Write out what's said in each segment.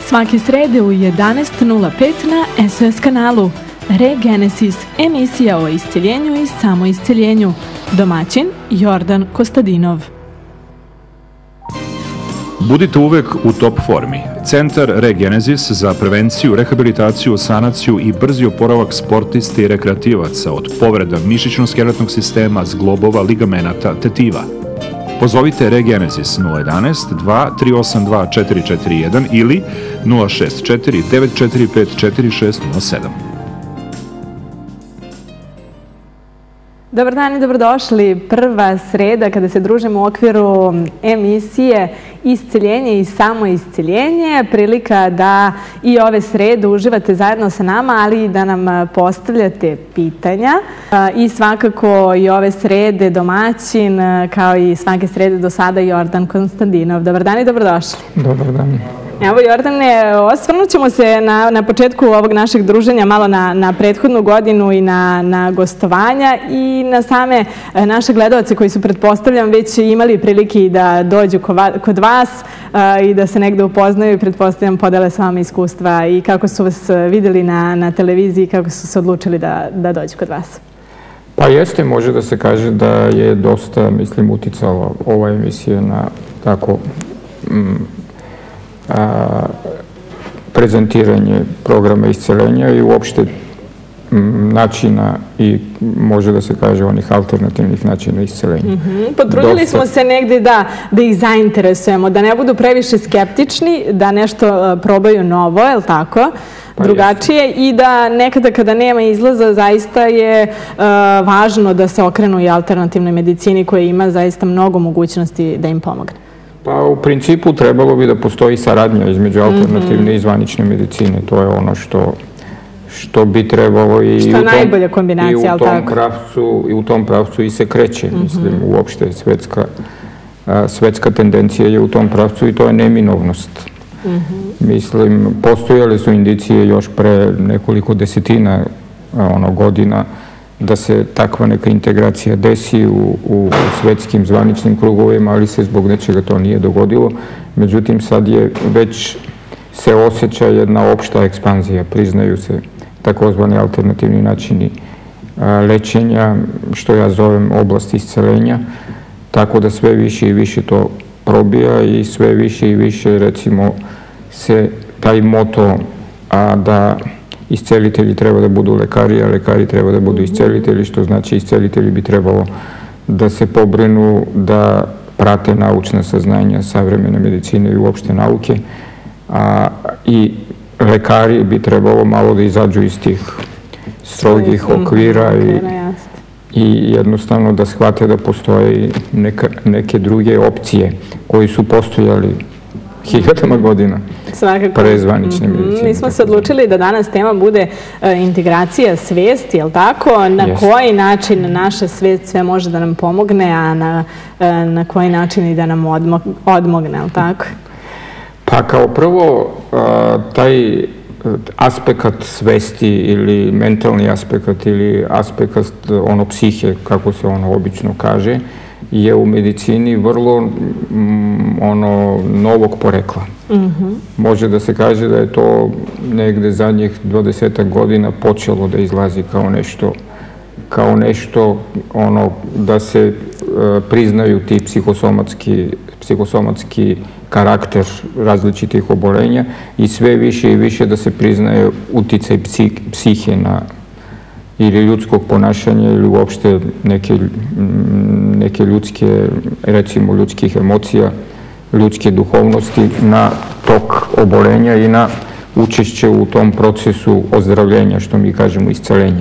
Svake srede u 11:05 na SOS kanalu. Regenesis, emisija o isceljenju i samoisceljenju. Domaćin Jordan Kostadinov. Budite uvek u top formi. Centar Regenesis za prevenciju, rehabilitaciju, sanaciju i brzi oporavak sportista i rekreativaca od povreda mišićno-skeletnog sistema, zglobova, ligamenata, tetiva. Pozovite Regenesis 011 2382 441 ili 064 945 4607. Dobar dan i dobrodošli. Prva sreda kada se družimo u okviru emisije Isceljenje i samoisceljenje. Prilika da i ove srede uživate zajedno sa nama, ali i da nam postavljate pitanja. I svakako i ove srede domaćin, kao i svake srede do sada, Jordan Kostadinov. Dobar dan i dobrodošli. Dobar dan. Evo, Jordane, osvrnut ćemo se na početku ovog našeg druženja malo na prethodnu godinu i na gostovanja i na same naše gledalce koji su, pretpostavljam, već imali prilike da dođu kod vas i da se negde upoznaju i, pretpostavljam, podele s vama iskustva i kako su vas videli na televiziji i kako su se odlučili da dođu kod vas. Pa jeste, može da se kaže da je dosta, mislim, uticala ova emisija na tako prezentiranje programa isceljenja i uopšte načina i može da se kaže onih alternativnih načina isceljenja. Potrudili smo se negde da ih zainteresujemo, da ne budu previše skeptični, da nešto probaju novo, je li tako? Drugačije i da nekada kada nema izlaza zaista je važno da se okrenu i alternativnoj medicini koja ima zaista mnogo mogućnosti da im pomogne. Pa u principu trebalo bi da postoji saradnja između alternativne i zvanične medicine. To je ono što bi trebalo i najbolja kombinacija, ali tako? I u tom pravcu i se kreće. Mislim, uopšte svetska tendencija je u tom pravcu i to je neminovnost. Mislim, postojale su indicije još pre nekoliko desetina godina da se takva neka integracija desi u svetskim zvaničnim krugovima, ali se zbog nečega to nije dogodilo. Međutim, sad je već se osjeća jedna opšta ekspanzija, priznaju se takozvani alternativni načini lečenja, što ja zovem oblast isceljenja, tako da sve više i više to probija i sve više i više, recimo, se taj moto da iscelitelji treba da budu lekari, a lekari treba da budu iscelitelji, što znači iscelitelji bi trebalo da se pobrinu da prate naučna saznanja savremene medicine i uopšte nauke, i lekari bi trebalo malo da izađu iz tih strogih okvira i jednostavno da shvate da postoje neke druge opcije koji su postojali hiljadama godina pre zvanične medicine. Mi smo se odlučili da danas tema bude integracija svesti, je li tako? Na koji način naša svest sve može da nam pomogne, a na koji način i da nam odmogne, je li tako? Pa kao prvo, taj aspekt svesti ili mentalni aspekt ili aspekt psihe, kako se ono obično kaže, je u medicini vrlo novog porekla. Može da se kaže da je to negde zadnjih 20 godina počelo da izlazi kao nešto da se priznaju ti psihosomatski karakter različitih obolenja i sve više i više da se priznaje uticaj psihe ili ljudskog ponašanja ili uopšte neke ljudske, recimo ljudskih emocija, ljudske duhovnosti na tok obolenja i na učešće u tom procesu ozdravljenja, što mi kažemo isceljenja.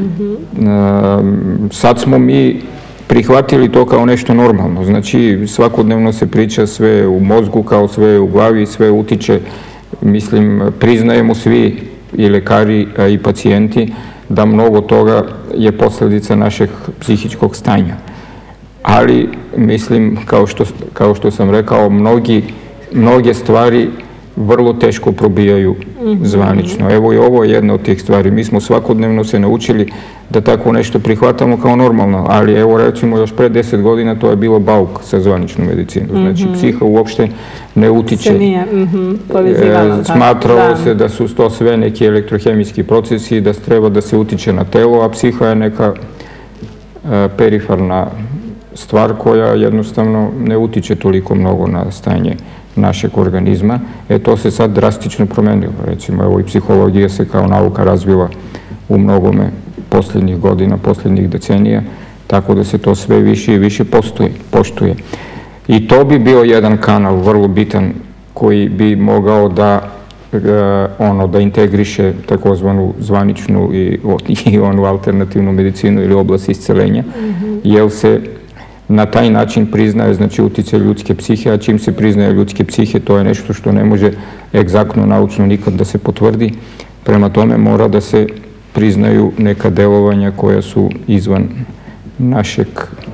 Sad smo mi prihvatili to kao nešto normalno. Znači, svakodnevno se priča sve u mozgu, kao sve u glavi, sve utiče. Mislim, priznajemo svi, i lekari, i pacijenti, da mnogo toga je posljedica našeg psihičkog stanja. Ali, mislim, kao što sam rekao, mnoge stvari vrlo teško probijaju zvanično. Evo i ovo je jedna od tih stvari. Mi smo svakodnevno se naučili da tako nešto prihvatamo kao normalno, ali evo recimo još pre 10 godina to je bilo bauk sa zvaničnom medicinom. Znači psiha uopšte ne utiče. Se nije povezivalo. Smatralo se da su to sve neki elektrohemijski procesi i da treba da se utiče na telo, a psiha je neka periferna stvar koja jednostavno ne utiče toliko mnogo na stanje našeg organizma. To se sad drastično promenilo. Recimo, evo i psihologija se kao nauka razvila u mnogome posljednjih godina, posljednjih decenija, tako da se to sve više i više poštuje. I to bi bio jedan kanal vrlo bitan koji bi mogao da integriše takozvanu zvaničnu i onu alternativnu medicinu ili oblast iscelenja, jer se na taj način priznaje, znači, uticaj ljudske psihe, a čim se priznaje ljudske psihe, to je nešto što ne može egzaktno naučno nikad da se potvrdi. Prema tome mora da se priznaju neka delovanja koja su izvan našeg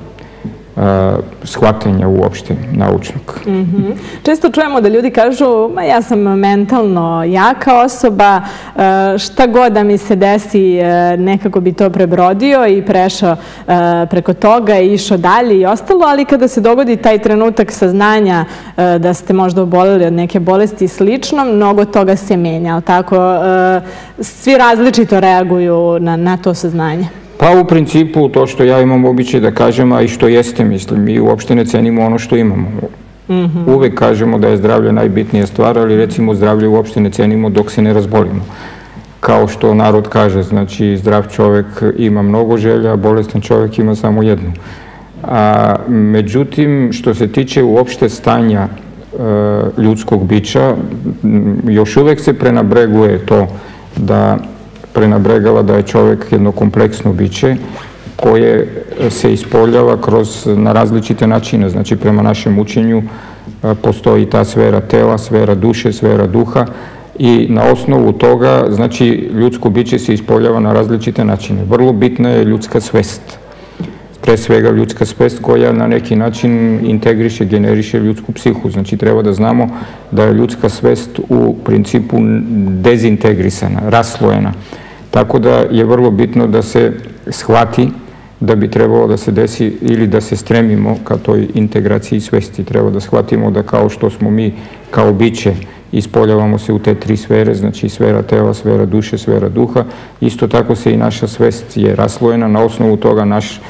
shvatanja uopšte naučnog. Često čujemo da ljudi kažu, ja sam mentalno jaka osoba, šta god da mi se desi, nekako bi to prebrodio i prešao preko toga i išao dalje i ostalo, ali kada se dogodi taj trenutak saznanja da ste možda oboleli od neke bolesti i slično, mnogo toga se menja, ali tako? Svi različito reaguju na to saznanje. Pa u principu to što ja imam običaj da kažem, a i što jeste, mislim, mi uopšte ne cenimo ono što imamo. Uvek kažemo da je zdravlje najbitnija stvar, ali recimo zdravlje uopšte ne cenimo dok se ne razbolimo. Kao što narod kaže, znači zdrav čovek ima mnogo želja, a bolestan čovek ima samo jednu. Međutim, što se tiče uopšte stanja ljudskog bića, još uvek se prenabreguje to prenabregala da je čovek jedno kompleksno biće koje se ispoljava na različite načine. Znači, prema našem učenju postoji ta sfera tela, sfera duše, sfera duha i na osnovu toga, znači, ljudsko biće se ispoljava na različite načine. Vrlo bitna je ljudska svest. Pre svega ljudska svest koja na neki način integriše, generiše ljudsku psihu. Znači, treba da znamo da je ljudska svest u principu dezintegrisana, raslojena. Tako da je vrlo bitno da se shvati da bi trebalo da se desi ili da se stremimo ka toj integraciji svesti. Treba da shvatimo da kao što smo mi kao biće ispoljavamo se u te tri sfere, znači sfera tela, sfera duše, sfera duha, isto tako se i naša svest je raslojena, na osnovu toga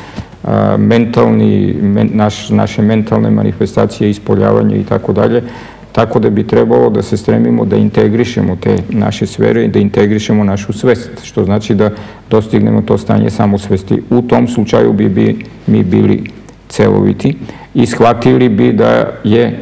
naše mentalne manifestacije, ispoljavanje i tako dalje. Tako da bi trebalo da se stremimo da integrišemo te naše sfere i da integrišemo našu svest, što znači da dostignemo to stanje samosvesti. U tom slučaju bi mi bili celoviti i shvatili bi da je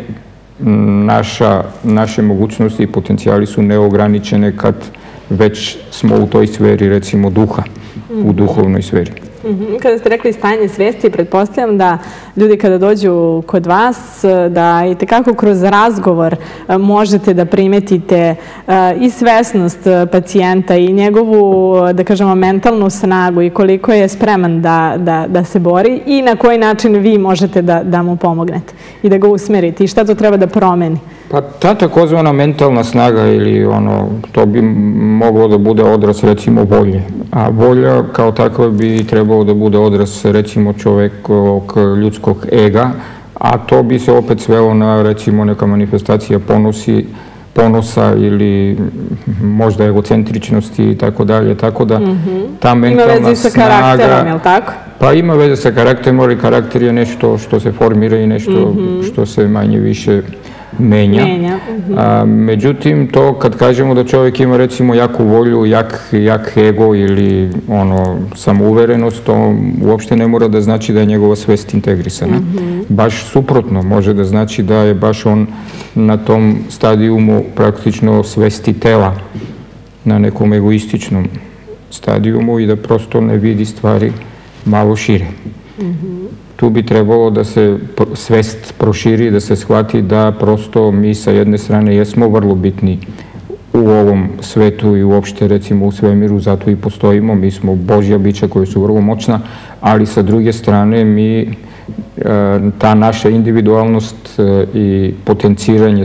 naše mogućnosti i potencijali su neograničene kad već smo u toj sferi, recimo, duha, u duhovnoj sferi. Kada ste rekli stanje svesti, pretpostavljam da ljudi kada dođu kod vas, da i tekako kroz razgovor možete da primetite i svesnost pacijenta i njegovu, da kažemo, mentalnu snagu i koliko je spreman da se bori i na koji način vi možete da mu pomognete i da ga usmerite i šta to treba da promeni. Pa ta takozvana mentalna snaga ili to bi moglo da bude odraz, recimo, volje. A volja kao takva bi trebalo da bude odraz, recimo, čovekovog ljudskog ega, a to bi se opet svelo na, recimo, neka manifestacija ponosa ili možda egocentričnosti i tako dalje. Tako da ta mentalna snaga... Ima veze sa karakterom, je li tako? Pa ima veze sa karakterom, ali karakter je nešto što se formira i nešto što se manje više menja. Međutim, to kad kažemo da čovjek ima, recimo, jaku volju, jak ego ili samouverenost, to uopšte ne mora da znači da je njegova svest integrisana. Baš suprotno, može da znači da je baš on na tom stadijumu praktično svesti tela, na nekom egoističnom stadijumu i da prosto ne vidi stvari malo šire. Tu bi trebalo da se svest proširi, da se shvati da prosto mi sa jedne strane jesmo vrlo bitni u ovom svetu i uopšte, recimo, u svemiru, zato i postojimo. Mi smo Božja bića koja su vrlo moćna, ali sa druge strane ta naša individualnost i potenciranje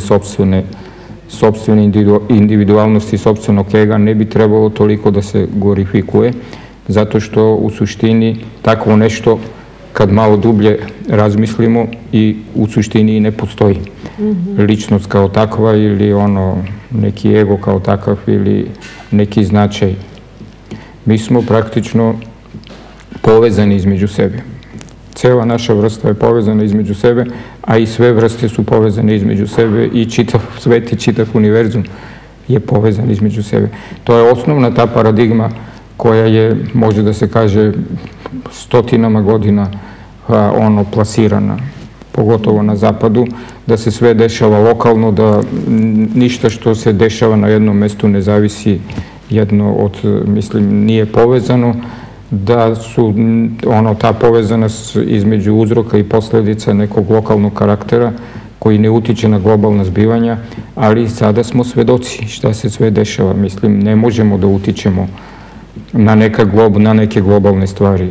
sopstvene individualnosti i sopstvenog ega ne bi trebalo toliko da se glorifikuje, zato što u suštini takvo nešto, kad malo dublje razmislimo, i u suštini i ne postoji. Ličnost kao takva ili neki ego kao takav ili neki značaj. Mi smo praktično povezani između sebe. Cela naša vrsta je povezana između sebe, a i sve vrste su povezane između sebe i čitav svet i čitav univerzum je povezan između sebe. To je osnovna ta paradigma koja je, može da se kaže, stotinama godina plasirana, pogotovo na zapadu, da se sve dešava lokalno, da ništa što se dešava na jednom mestu ne zavisi jedno od, mislim, nije povezano, da su ta povezanost između uzroka i posledica nekog lokalnog karaktera koji ne utiče na globalna zbivanja, ali sada smo svedoci šta se sve dešava. Mislim, ne možemo da utičemo na neke globalne stvari.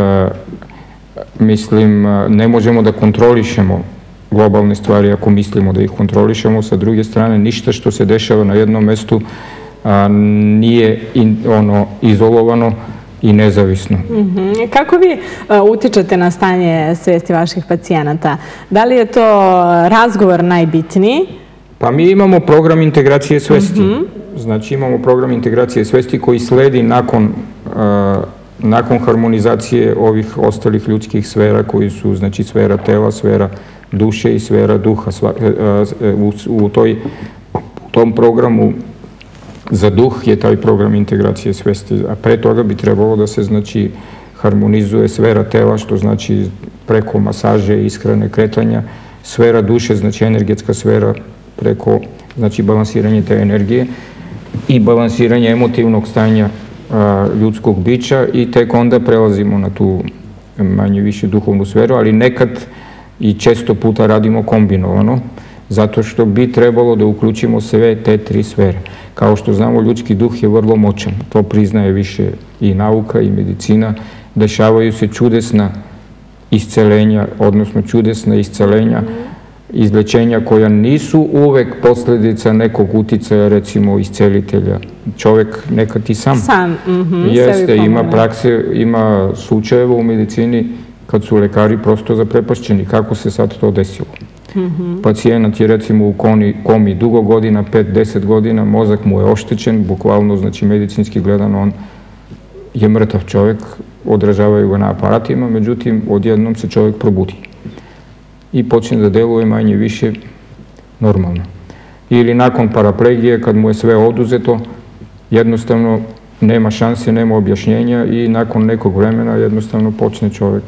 Mislim, ne možemo da kontrolišemo globalne stvari ako mislimo da ih kontrolišemo. Sa druge strane, ništa što se dešava na jednom mestu nije izolovano i nezavisno. Kako vi utičete na stanje svesti vaših pacijenata? Da li je to razgovor najbitniji? Pa mi imamo program integracije svesti. Znači imamo program integracije svesti koji sledi nakon harmonizacije ovih ostalih ljudskih sfera koji su, znači, sfera tela, sfera duše i sfera duha. U tom programu za duh je taj program integracije svesti, a pre toga bi trebalo da se, znači, harmonizuje sfera tela, što znači preko masaže, ishrane, kretanja, sfera duše, znači energetska sfera, preko, znači, balansiranje te energije i balansiranje emotivnog stanja ljudskog bića, i tek onda prelazimo na tu manje više duhovnu sferu, ali nekad i često puta radimo kombinovano, zato što bi trebalo da uključimo sve te tri sfere. Kao što znamo, ljudski duh je vrlo moćan, to priznaje više i nauka i medicina. Dešavaju se čudesna iscelenja, odnosno čudesna iscelenja, izlečenja koja nisu uvek posledica nekog uticaja, recimo iscelitelja. Čovek nekad i sam jeste, ima prakse, ima slučajeva u medicini kad su lekari prosto zaprepašćeni. Kako se sad to desilo? Pacijent je, recimo, u komi dugo godina, 5-10 godina, mozak mu je oštećen, bukvalno, znači medicinski gledano, on je mrtav čovek, odražavaju ga na aparatima, međutim, odjednom se čovek probudi i počne da deluje manje više normalno. Ili nakon paraplegije, kad mu je sve oduzeto, jednostavno nema šanse, nema objašnjenja i nakon nekog vremena jednostavno počne čovek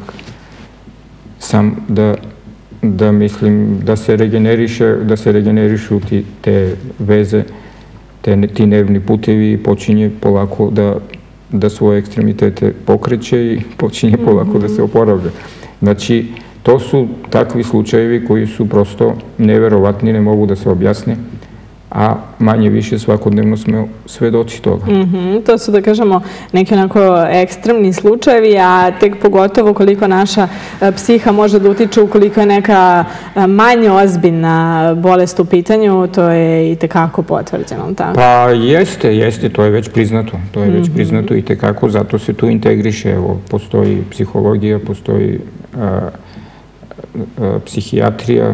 sam da mislim, da se regenerišu te veze, ti nervni putevi, i počinje polako da svoje ekstremitete pokreće i počinje polako da se oporavlja. Znači, to su takvi slučajevi koji su prosto neverovatni, ne mogu da se objasne, a manje više svakodnevno smo svedoci toga. To su, da kažemo, neki onako ekstremni slučajevi, a tek pogotovo koliko naša psiha može da utiče ukoliko je neka manje ozbiljna bolest u pitanju, to je i tekako potvrđeno, tako? Pa jeste, to je već priznato. To je već priznato i tekako, zato se tu integriše. Evo, postoji psihologija, postoji psihijatrija,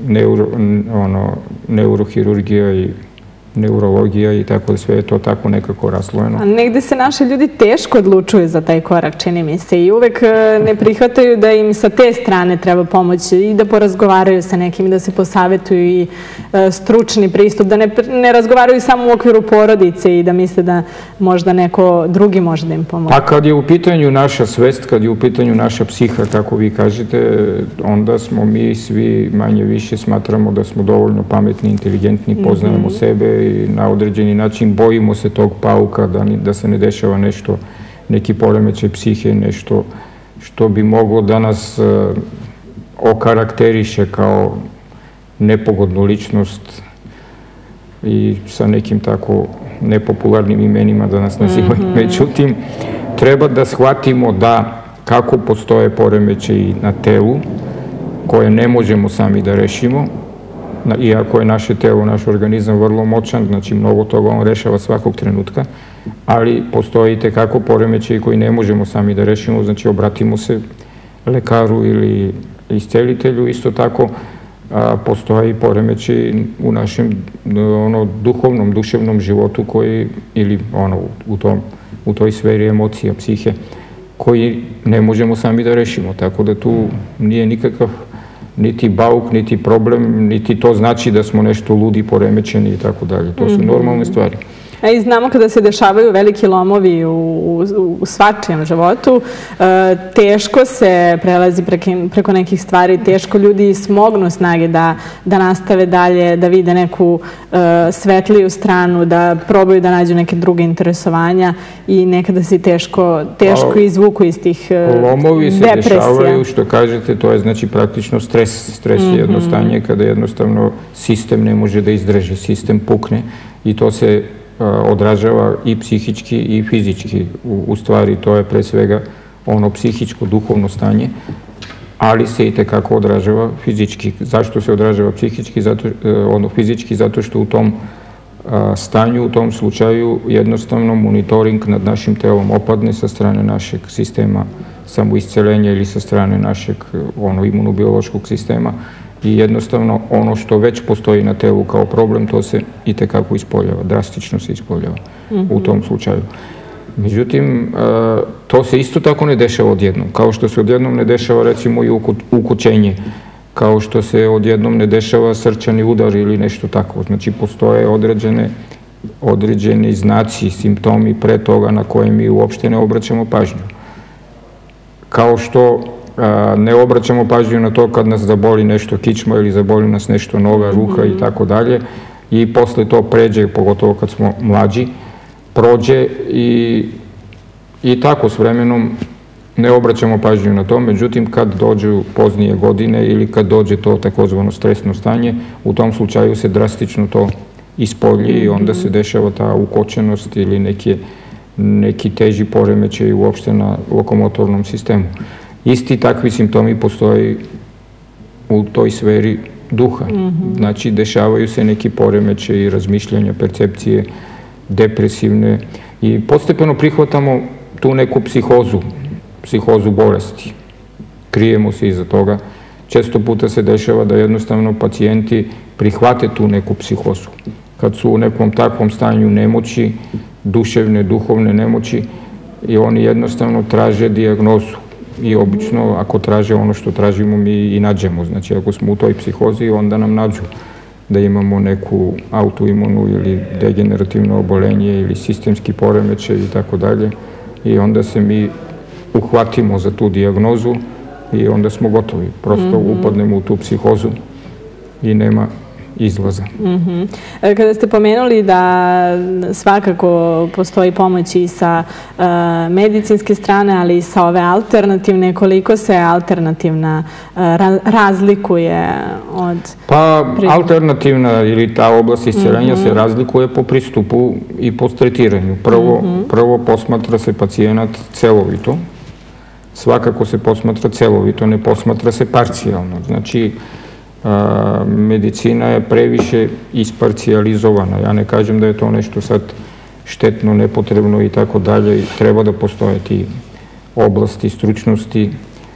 neurohirurgija i neurologija i tako da sve je to tako nekako raslojeno. A negde se naši ljudi teško odlučuju za taj korak, čini mi se, i uvek ne prihvataju da im sa te strane treba pomoći i da porazgovaraju sa nekim, da se posavetuju, i stručni pristup, da ne razgovaraju samo u okviru porodice i da misle da možda neko drugi može da im pomoći. Pa kad je u pitanju naša svest, kad je u pitanju naša psiha, kako vi kažete, onda smo mi svi manje više smatramo da smo dovoljno pametni, inteligentni, poznajemo sebe i na određeni način bojimo se tog pauka, da se ne dešava nešto, neki poremećaj psihe, nešto što bi moglo da nas okarakteriše kao nepogodnu ličnost i sa nekim tako nepopularnim imenima da nas nazivaju. Međutim, treba da shvatimo da kako postoje poremećaji na telu koje ne možemo sami da rešimo, iako je naše telo, naš organizam vrlo moćan, znači mnogo toga on rešava svakog trenutka, ali postoji tekako poremećaj koji ne možemo sami da rešimo, znači obratimo se lekaru ili iscelitelju. Isto tako postoji poremećaj u našem duhovnom, duševnom životu koji, ili u toj sferi emocija, psihe, koji ne možemo sami da rešimo. Tako da tu nije nikakav niti bauk, niti problem, niti to znači da smo nešto ludi, poremećeni i tako dalje. To su normalne stvari. I znamo kada se dešavaju veliki lomovi u svačijem životu, teško se prelazi preko nekih stvari, teško ljudi smognu snage da nastave dalje, da vide neku svetliju stranu, da probaju da nađu neke druge interesovanja i nekada se teško izvuku iz tih depresija. Lomovi se dešavaju, što kažete, to je znači praktično stres. Stres je jedno stanje kada jednostavno sistem ne može da izdrži, sistem pukne i to se odražava i psihički i fizički. U stvari to je pre svega ono psihičko, duhovno stanje, ali se i tekako odražava fizički. Zašto se odražava psihički? Fizički, zato što u tom stanju, u tom slučaju jednostavno monitoring nad našim telom opadne sa strane našeg sistema samoisceljenja ili sa strane našeg imunobiološkog sistema i jednostavno ono što već postoji na telu kao problem, to se i tekako ispoljava, drastično se ispoljava u tom slučaju. Međutim, to se isto tako ne dešava odjednom, kao što se odjednom ne dešava recimo i ukućenje, kao što se odjednom ne dešava srčani udar ili nešto tako. Znači, postoje određeni znaci, simptomi pre toga na koje mi uopšte ne obraćamo pažnju. Kao što ne obraćamo pažnju na to kad nas zaboli nešto kičma ili zaboli nas nešto noga, ruka i tako dalje i posle to pređe, pogotovo kad smo mlađi, prođe i tako s vremenom ne obraćamo pažnju na to. Međutim, kad dođu poznije godine ili kad dođe to takozvano stresno stanje, u tom slučaju se drastično to ispolji i onda se dešava ta ukočenost ili neki teži poremećaj uopšte na lokomotornom sistemu. Isti takvi simptomi postoji u toj sferi duha. Znači, dešavaju se neki poremećaji, razmišljanja, percepcije, depresivne i postepeno prihvatamo tu neku psihozu bolesti. Krijemo se iza toga. Često puta se dešava da jednostavno pacijenti prihvate tu neku psihozu. Kad su u nekom takvom stanju nemoći, duševne, duhovne nemoći, i oni jednostavno traže dijagnozu. I obično, ako traže ono što tražimo, mi i nađemo. Znači, ako smo u toj psihozi, onda nam nađu da imamo neku autoimunu ili degenerativno obolenje ili sistemski poremećaj i tako dalje. I onda se mi uhvatimo za tu dijagnozu i onda smo gotovi. Prosto upadnemo u tu psihozu i nema izlaza. Kada ste pomenuli da svakako postoji pomoć i sa medicinske strane, ali i sa ove alternativne, koliko se alternativna razlikuje od... Pa, alternativna ili ta oblast isceljenja se razlikuje po pristupu i po tretiranju. Prvo posmatra se pacijenat celovito. Svakako se posmatra celovito, ne posmatra se parcijalno. Znači, medicina je previše isparcijalizovana. Ja ne kažem da je to nešto sad štetno, nepotrebno i tako dalje. Treba da postoje ti oblasti stručnosti.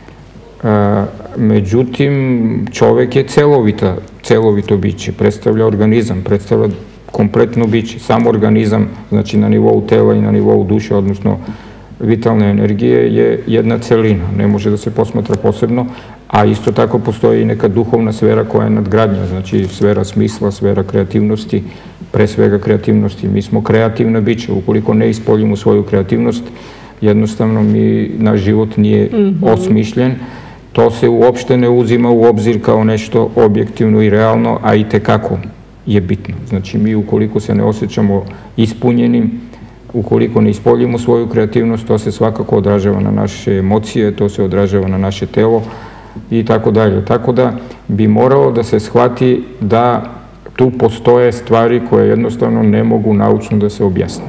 Međutim, čovek je celovito biće, predstavlja organizam, predstavlja kompletno biće. Sam organizam, znači na nivou tela i na nivou duše, odnosno vitalne energije, je jedna celina. Ne može da se posmatra posebno, a isto tako postoji i neka duhovna sfera koja je nadgradnja, znači sfera smisla, sfera kreativnosti, pre svega kreativnosti. Mi smo kreativna bića. Ukoliko ne ispoljimo svoju kreativnost, jednostavno naš život nije osmišljen. To se uopšte ne uzima u obzir kao nešto objektivno i realno, a i tekako je bitno. Znači, mi ukoliko se ne osjećamo ispunjenim, ukoliko ne ispoljimo svoju kreativnost, to se svakako odražava na naše emocije, to se odražava na naše telo i tako dalje. Tako da bi moralo da se shvati da tu postoje stvari koje jednostavno ne mogu naučno da se objasne.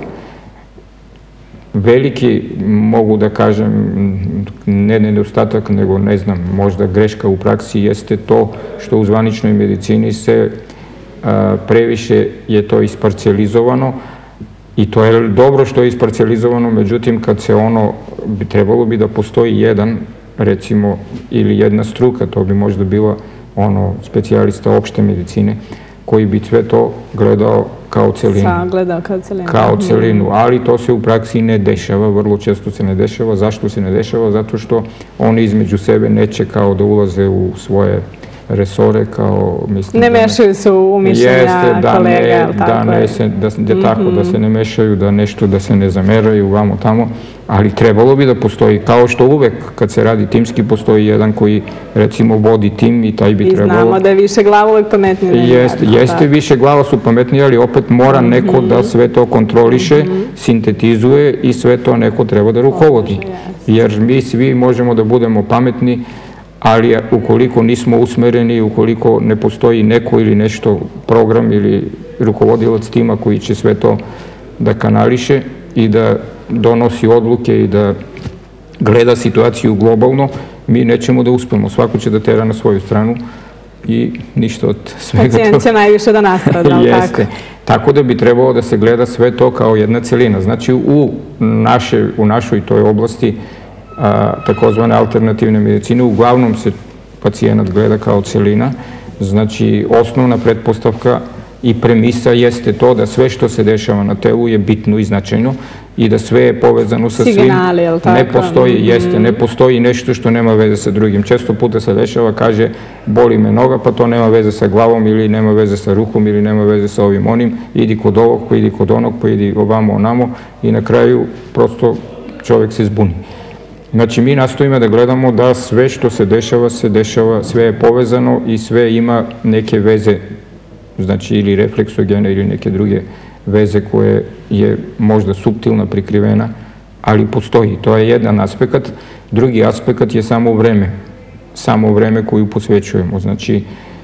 Veliki, mogu da kažem, ne nedostatak, nego ne znam, možda greška u praksi jeste to što u zvaničnoj medicini se previše je to isparcijalizovano i to je dobro što je isparcijalizovano, međutim kad se trebalo bi da postoji jedan, recimo, ili jedna struka, to bi možda bila specijalista opšte medicine, koji bi sve to gledao kao celinu. Kao celinu, ali to se u praksi ne dešava, vrlo često se ne dešava. Zašto se ne dešava? Zato što oni između sebe neće kao da ulaze u svoje resore, kao mislim... Ne mešaju se u mišljenja kolega, tako da se ne mešaju, da se ne zameraju vamo tamo, ali trebalo bi da postoji, kao što uvek kad se radi timski, postoji jedan koji recimo vodi tim i taj bi trebalo... I znamo da je više glava uvek pametnije. Jeste, više glava su pametnije, ali opet mora neko da sve to kontroliše, sintetizuje i sve to neko treba da rukovodi. Jer mi svi možemo da budemo pametni, ali ukoliko nismo usmereni, ukoliko ne postoji neko ili nešto, program ili rukovodilac tima koji će sve to da kanališe i da donosi odluke i da gleda situaciju globalno, mi nećemo da uspemo. Svako će da tera na svoju stranu i ništa od svega toga. Pacijent će najviše da nastrada, ali tako? Jeste. Tako da bi trebalo da se gleda sve to kao jedna celina. Znači, u našoj toj oblasti takozvane alternativne medicine, uglavnom se pacijent gleda kao celina. Znači, osnovna pretpostavka i premisa jeste to da sve što se dešava na telu je bitno i značajno i da sve je povezano sa svim. Signali, je li tako? Ne postoji nešto što nema veze sa drugim. Često puta se dešava, kaže, boli me noga, pa to nema veze sa glavom ili nema veze sa rukom ili nema veze sa ovim onim, idi kod ovog, pa idi kod onog, pa idi ovamo, onamo i na kraju prosto čovjek se zbuni. Znači, mi nastojimo da gledamo da sve što se dešava, sve je povezano i sve ima neke veze, znači ili refleksogene ili neke druge veze koje je možda suptilna, prikrivena, ali postoji. To je jedan aspekt. Drugi aspekt je samo vreme koju posvećujemo. Znači,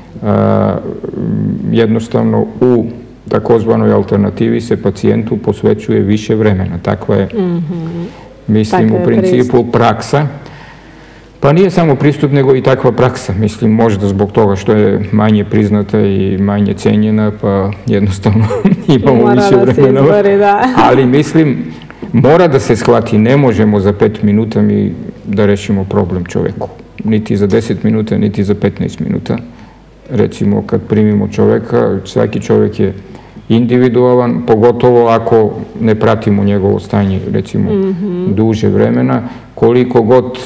jednostavno u takozvanoj alternativi se pacijentu posvećuje više vremena. Takva je, mislim, u principu praksa. Pa nije samo pristup, nego i takva praksa. Mislim, možda zbog toga što je manje priznata i manje cenjena, pa jednostavno imamo više vremena. Ali mislim, mora da se shvati, ne možemo za 5 minuta mi da rešimo problem čoveku. Niti za 10 minuta, niti za 15 minuta. Recimo, kad primimo čoveka, svaki čovek je individualan, pogotovo ako ne pratimo njegovo stanje, recimo, duže vremena. Koliko god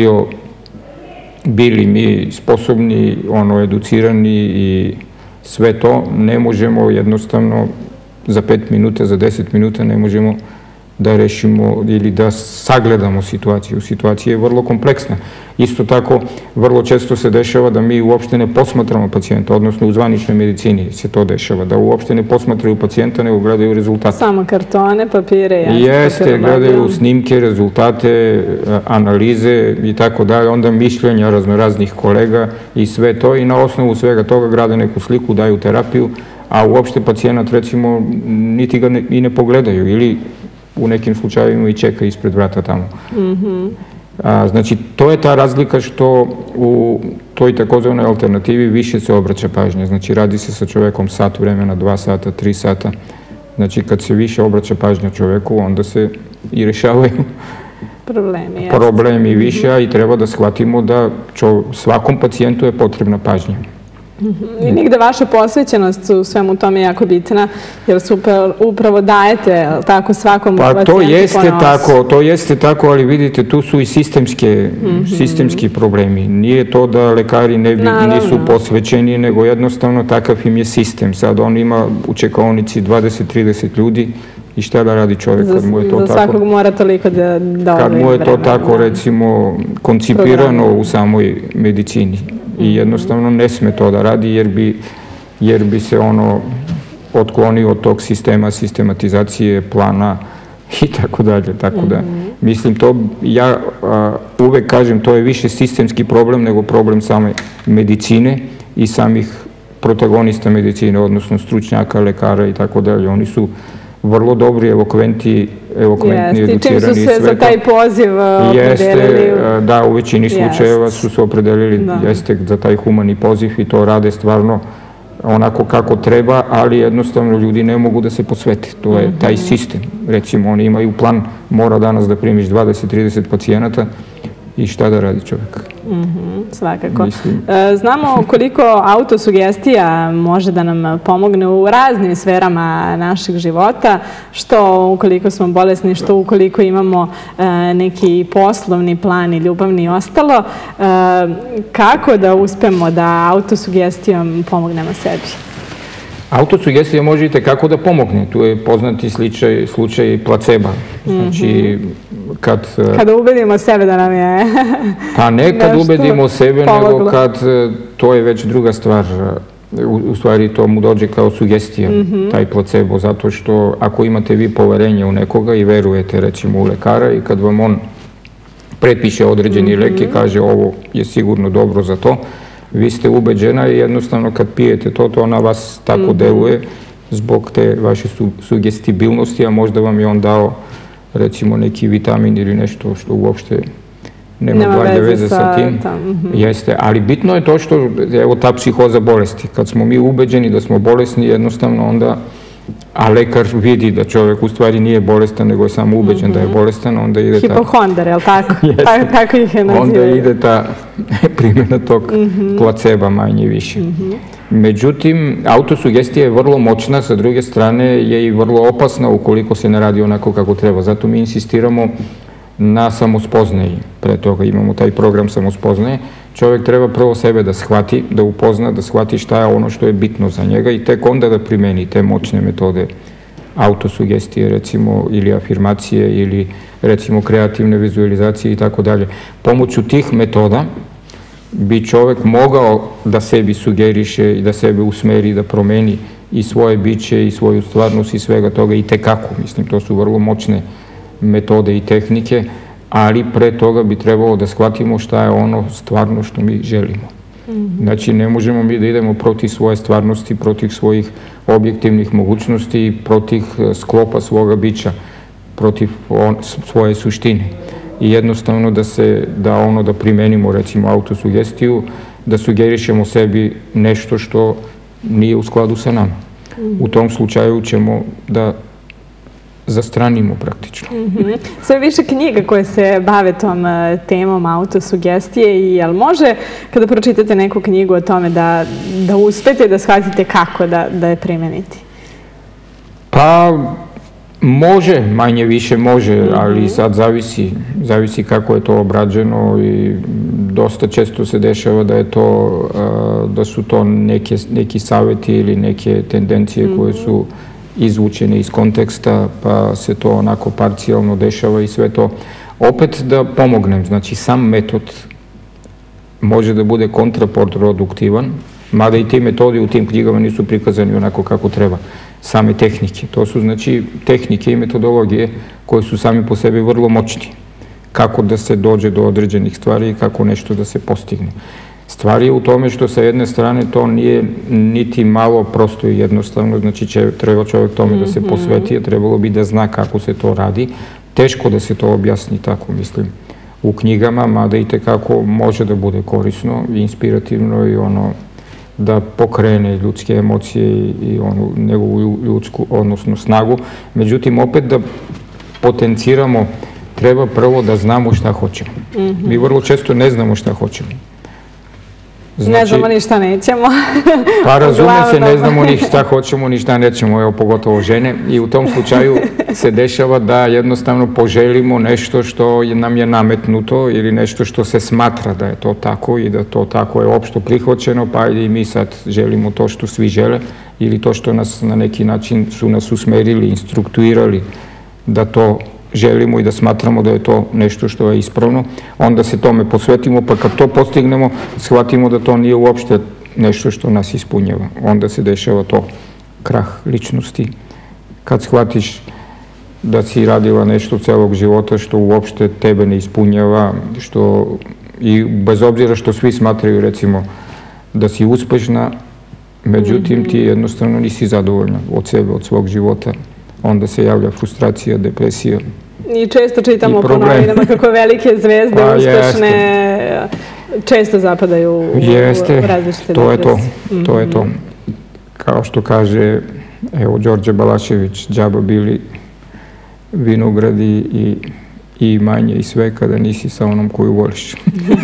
bili mi sposobni, educirani i sve to, ne možemo jednostavno za 5 minuta, za 10 minuta ne možemo da rešimo ili da sagledamo situaciju. Situacija je vrlo kompleksna. Isto tako, vrlo često se dešava da mi uopšte ne posmatramo pacijenta, odnosno u zvaničnoj medicini se to dešava, da uopšte ne posmatraju pacijenta, nego gledaju rezultate. Samo kartone, papire, jeste, gledaju snimke, rezultate, analize i tako dalje, onda mišljenja raznoraznih kolega i sve to i na osnovu svega toga grade neku sliku, daju terapiju, a uopšte pacijent, recimo, niti ga i ne pogledaju ili u nekim slučajevima i čeka ispred vrata tamo. Znači, to je ta razlika što u toj takozvanoj alternativi više se obraća pažnja. Znači, radi se sa čovekom sat vremena, 2 sata, 3 sata. Znači, kad se više obraća pažnja čoveku, onda se i rešavaju problemi više i treba da shvatimo da svakom pacijentu je potrebna pažnja. I nigde vaša posvećenost u svemu tome je jako bitna, jer upravo dajete tako svakom pacijentu ponos. To jeste tako, ali vidite, tu su i sistemski problemi. Nije to da lekari nisu posvećeni, nego jednostavno takav im je sistem. Sad on ima u čekaonici 20-30 ljudi i šta da radi čovjek kad mu je to tako... Za svakog mora toliko da odvoji vremena. Kad mu je to tako, recimo, koncipirano u samoj medicini. I jednostavno ne sme to da radi jer bi se otklonio od tog sistema, sistematizacije, plana i tako dalje. Tako da, mislim, to ja uvek kažem, to je više sistemski problem nego problem same medicine i samih protagonista medicine, odnosno stručnjaka, lekara i tako dalje. Oni su vrlo dobri, elokventni, educirani. Čim su se za taj poziv opredelili? Da, u većini slučajeva su se opredelili za taj humani poziv i to rade stvarno onako kako treba, ali jednostavno ljudi ne mogu da se posvete. To je taj sistem. Recimo, oni imaju plan, mora danas da primiš 20-30 pacijenata i šta da radi čovjek? Svakako. Znamo koliko autosugestija može da nam pomogne u raznim sferama naših života, što ukoliko smo bolesni, što ukoliko imamo neki poslovni plan i ljubavni i ostalo. Kako da uspemo da autosugestijom pomognemo sebi? Autosugestija može i tekako da pomogne. Tu je poznati slučaj placeba. Znači, kada ubedimo sebe da nam je pa ne kad ubedimo sebe, nego kad to je već druga stvar. U stvari to mu dođe kao sugestija, taj placebo, zato što ako imate vi poverenje u nekoga i verujete recimo u lekara i kad vam on prepiše određeni lek i kaže ovo je sigurno dobro za to, vi ste ubeđena i jednostavno kad pijete to na vas tako deluje zbog te vaše sugestibilnosti, a možda vam je on dao recimo neki vitamin ili nešto što uopšte nema veze sa tim. Jeste, ali bitno je to što, evo ta psihoza bolesti, kad smo mi ubeđeni da smo bolesni, jednostavno onda, a lekar vidi da čovjek u stvari nije bolestan, nego je samo ubeđen da je bolestan, onda ide ta... Hipohondar, je li tako? Tako ih je nazivaju. Onda ide ta primjena tog placeba manje više. Međutim, autosugestija je vrlo moćna, sa druge strane je i vrlo opasna ukoliko se ne radi onako kako treba. Zato mi insistiramo na samospoznaji. Pre toga imamo taj program samospoznaje. Čovjek treba prvo sebe da shvati, da upozna, da shvati šta je ono što je bitno za njega i tek onda da primeni te moćne metode autosugestije, recimo, ili afirmacije, ili recimo kreativne vizualizacije i tako dalje. Pomoću tih metoda bi čovjek mogao da sebi sugeriše i da sebe usmeri, da promeni i svoje biće i svoju stvarnost i svega toga i tekako. Mislim, to su vrlo moćne metode i tehnike, ali pre toga bi trebalo da shvatimo šta je ono stvarno što mi želimo. Znači, ne možemo mi da idemo protiv svoje stvarnosti, protiv svojih objektivnih mogućnosti, protiv sklopa svoga bića, protiv svoje suštine. I jednostavno da primenimo, recimo, autosugestiju, da sugerišemo sebi nešto što nije u skladu sa nama. U tom slučaju ćemo da zastranimo praktično. Sve više knjiga koje se bave tom temom autosugestije i jel može, kada pročitate neku knjigu o tome, da uspete da shvatite kako da je primeniti? Pa može, manje više može, ali sad zavisi kako je to obrađeno i dosta često se dešava da su to neki savjeti ili neke tendencije koje su izvučene iz konteksta, pa se to onako parcijalno dešava i sve to. Opet da pomognem, znači sam metod može da bude kontraproduktivan, mada i ti metodi u tim knjigama nisu prikazani onako kako treba. Same tehnike, to su znači tehnike i metodologije koje su sami po sebi vrlo moćni. Kako da se dođe do određenih stvari i kako nešto da se postigne. Stvar je u tome što sa jedne strane to nije niti malo prosto i jednostavno, znači treba čovjek tome da se posveti, a trebalo bi da zna kako se to radi. Teško da se to objasni tako, mislim, u knjigama, mada i tekako može da bude korisno i inspirativno i ono da pokrene ljudske emocije i njegovu ljudsku, odnosno snagu. Međutim, opet da potenciramo, treba prvo da znamo šta hoćemo. Mi vrlo često ne znamo šta hoćemo. Ne znamo ni šta nećemo. Pa razume se, ne znamo ni šta hoćemo, ni šta nećemo, evo pogotovo žene. I u tom slučaju se dešava da jednostavno poželimo nešto što nam je nametnuto ili nešto što se smatra da je to tako i da to tako je opšto prihvaćeno, pa i mi sad želimo to što svi žele ili to što nas na neki način su nas usmerili, instruktuirali da to želimo i da smatramo da je to nešto što je ispravno, onda se tome posvetimo, pa kad to postignemo, shvatimo da to nije uopšte nešto što nas ispunjava. Onda se dešava to krah ličnosti. Kad shvatiš da si radila nešto celog života što uopšte tebe ne ispunjava, i bez obzira što svi smatraju, recimo, da si uspešna, međutim ti jednostavno nisi zadovoljna od sebe, od svog života. Onda se javlja frustracija, depresija. I često čitamo po novinama kako velike zvezde uspešne često zapadaju u različite depresije. To je to. kao što kaže, evo, Đorđe Balašević, džaba bili vinogradi i imanje i sve kada nisi sa onom koju voliš.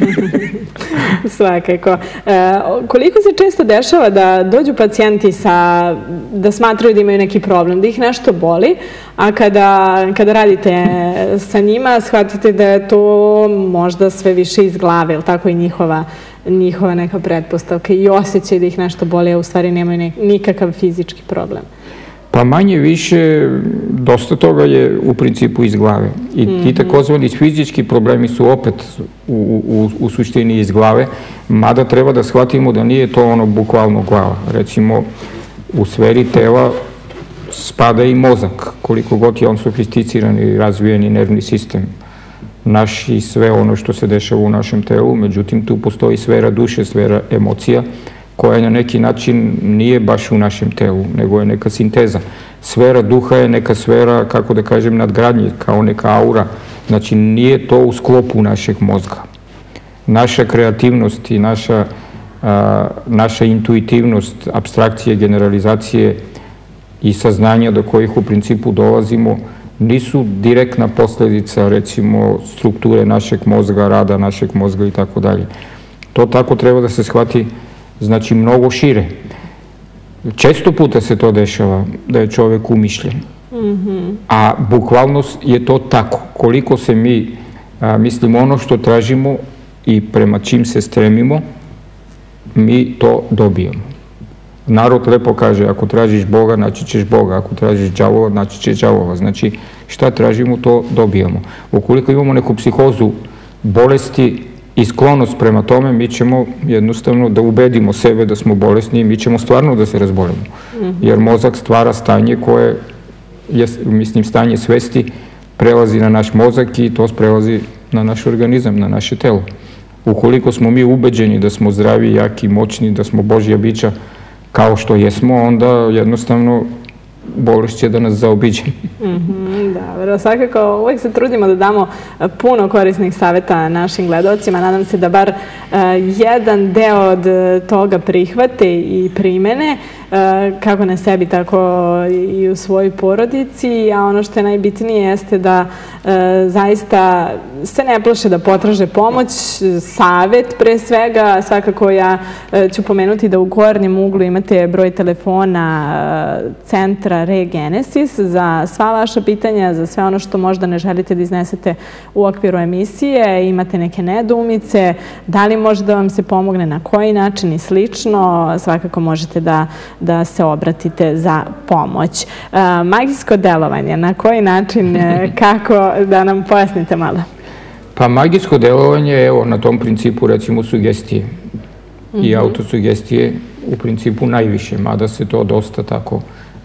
Svakako. Koliko se često dešava da dođu pacijenti da smatraju da imaju neki problem, da ih nešto boli, a kada radite sa njima, shvatite da je to možda sve više iz glave, ili tako i njihova neka pretpostavka i osjećaj da ih nešto boli, a u stvari nemaju nikakav fizički problem? Pa manje više, dosta toga je u principu iz glave. I ti takozvani fizički problemi su opet u suštini iz glave, mada treba da shvatimo da nije to ono bukvalno glava. Recimo, u sferi tela spada i mozak, koliko god je on sofisticiran i razvijeni nervni sistem. Naš i sve ono što se dešava u našem telu, međutim tu postoji sfera duše, sfera emocija, koja na neki način nije baš u našem telu, nego je neka sinteza. Sfera duha je neka sfera, kako da kažem, nadgradnje, kao neka aura. Znači, nije to u sklopu našeg mozga. Naša kreativnost i naša intuitivnost, apstrakcije, generalizacije i saznanja do kojih u principu dolazimo, nisu direktna posljedica, recimo, strukture našeg mozga, rada našeg mozga i tako dalje. To tako treba da se shvati, znači, mnogo šire. Često puta se to dešava da je čovjek umišljen, a bukvalno je to tako. Koliko se mi, mislim, ono što tražimo i prema čim se stremimo, mi to dobijemo. Narod lepo kaže, ako tražiš Boga, naći ćeš Boga, ako tražiš đavola, naći ćeš đavola. Znači, šta tražimo, to dobijamo. Ukoliko imamo neku psihozu bolesti i sklonost prema tome, mi ćemo jednostavno da ubedimo sebe da smo bolesni i mi ćemo stvarno da se razbolimo. Jer mozak stvara stanje koje, mislim, stanje svesti prelazi na naš mozak i to prelazi na naš organizam, na naše telo. Ukoliko smo mi ubeđeni da smo zdravi, jaki, moćni, da smo Božja bića kao što jesmo, onda jednostavno bolest će da nas zaobiđe. Da, svakako uvijek se trudimo da damo puno korisnih savjeta našim gledalcima. Nadam se da bar jedan deo od toga prihvate i primene, kako na sebi, tako i u svojoj porodici. A ono što je najbitnije jeste da zaista se ne plaše da potraže pomoć, savjet pre svega. Svakako ja ću pomenuti da u gornjem uglu imate broj telefona centra Regenesis za sva vaša pitanja, za sve ono što možda ne želite da iznesete u okviru emisije, imate neke nedoumice, da li može da vam se pomogne, na koji način i slično, svakako možete da se obratite za pomoć. Magijsko delovanje, na koji način, kako, da nam pojasnite malo? Pa magijsko delovanje, evo, na tom principu, recimo, sugestije i autosugestije u principu najviše, mada se to dosta tako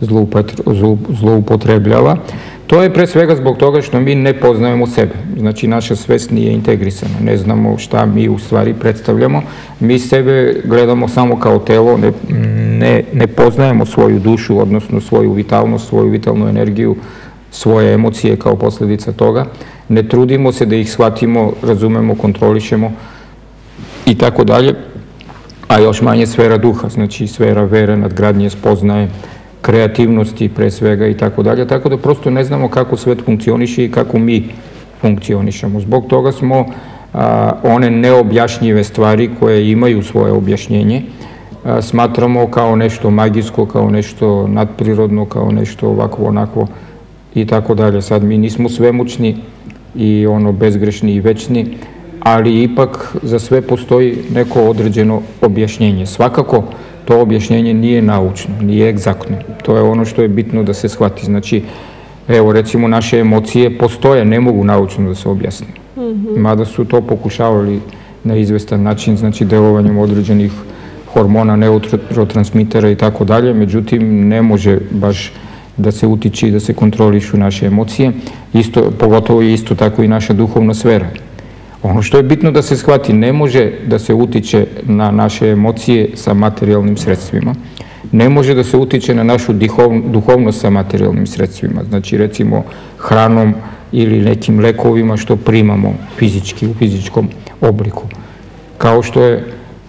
zloupotrebljava. To je pre svega zbog toga što mi ne poznajemo sebe. Znači, naša svest nije integrisana. Ne znamo šta mi u stvari predstavljamo. Mi sebe gledamo samo kao telo, ne poznajemo svoju dušu, odnosno svoju vitalnost, svoju vitalnu energiju, svoje emocije kao posljedica toga. Ne trudimo se da ih shvatimo, razumemo, kontrolišemo i tako dalje. A još manje sfera duha, znači sfera vere, nadgradnje, spoznaje, kreativnosti pre svega i tako dalje, tako da prosto ne znamo kako svet funkcioniše i kako mi funkcionišemo. Zbog toga smo one neobjašnjive stvari koje imaju svoje objašnjenje smatramo kao nešto magijsko, kao nešto nadprirodno, kao nešto ovako, onako i tako dalje. Sad mi nismo svemoćni i bezgrešni i večni, ali ipak za sve postoji neko određeno objašnjenje. Svakako to objašnjenje nije naučno, nije egzaktno. To je ono što je bitno da se shvati. Znači, evo, recimo, naše emocije postoje, ne mogu naučno da se objasne. Mada su to pokušavali na izvestan način, znači delovanjem određenih hormona, neurotransmitera i tako dalje, međutim, ne može baš da se utiče i da se kontrolišu naše emocije. Pogotovo je isto tako i naša duhovna sfera. Ono što je bitno da se shvati, ne može da se utiče na naše emocije sa materijalnim sredstvima. Ne može da se utiče na našu duhovnost sa materijalnim sredstvima. Znači, recimo, hranom ili nekim lekovima što primamo fizički, u fizičkom obliku. Kao što je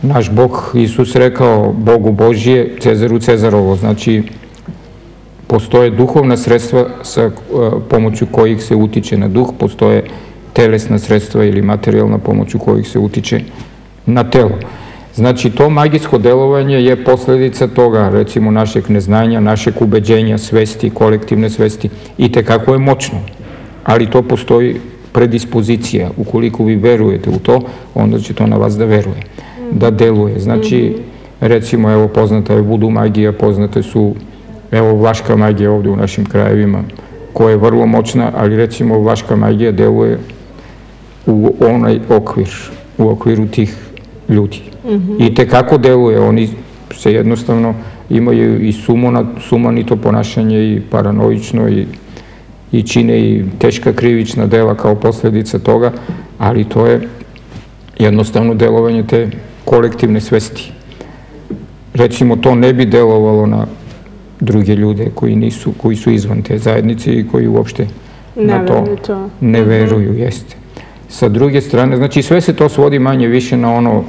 naš Bog Isus rekao Bogu Božije, Cezaru Cezarovo. Znači, postoje duhovna sredstva sa pomoću kojih se utiče na duh, postoje telesna sredstva ili materijalna pomoću kojih se utiče na telo. Znači, to magijsko delovanje je posljedica toga, recimo, našeg neznanja, našeg ubeđenja, svesti, kolektivne svesti, i tekako je moćno. Ali to postoji predispozicija. Ukoliko vi verujete u to, onda će to na vas da veruje, da deluje. Znači, recimo, evo, poznata je vudu magija, poznate su, evo, vlaška magija ovdje u našim krajevima, koja je vrlo moćna, ali recimo vlaška magija deluje u onaj okvir, u okviru tih ljudi. I tekako deluje, oni se jednostavno imaju i sumanito ponašanje i paranoično i čine i teška krivična dela kao posljedica toga, ali to je jednostavno delovanje te kolektivne svesti. Recimo, to ne bi delovalo na druge ljude koji su izvan te zajednice i koji uopšte na to ne veruju, jeste. Sa druge strane, znači sve se to svodi manje više na ono,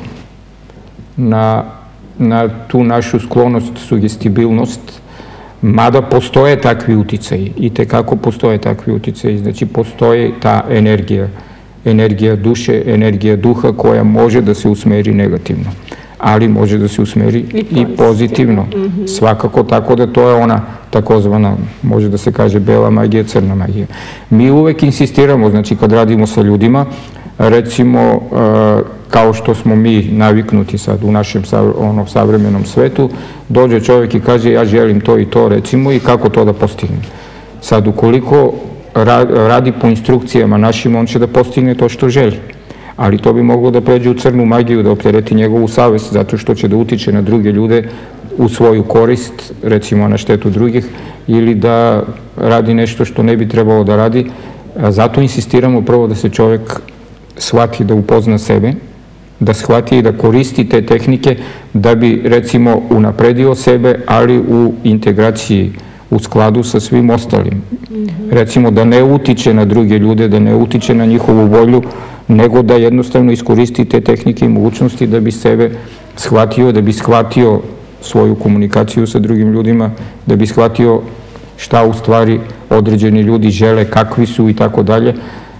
na tu našu sklonost, sugestibilnost, mada postoje takvi uticaji, i tekako postoje takvi uticaji, znači postoji ta energija duše, energija duha koja može da se usmeri negativno, ali može da se usmeri i pozitivno, svakako, tako da to je ona takozvana, može da se kaže, bela magija, crna magija. Mi uvek insistiramo, znači kad radimo sa ljudima, recimo, kao što smo mi naviknuti sad u našem savremenom svetu, dođe čovjek i kaže ja želim to i to, recimo, i kako to da postignem. Sad, ukoliko radi po instrukcijama našim, on će da postigne to što želi. Ali to bi moglo da pređe u crnu magiju, da optereti njegovu savest, zato što će da utiče na druge ljude u svoju korist, recimo na štetu drugih, ili da radi nešto što ne bi trebalo da radi. Zato insistiramo prvo da se čovjek shvati, da upozna sebe, da shvati i da koristi te tehnike da bi, recimo, unapredio sebe, ali u integraciji, u skladu sa svim ostalim. Recimo, da ne utiče na druge ljude, da ne utiče na njihovu volju, nego da jednostavno iskoristi te tehnike i mogućnosti da bi sebe shvatio, da bi shvatio svoju komunikaciju sa drugim ljudima, da bi shvatio šta u stvari određeni ljudi žele, kakvi su i tako dalje,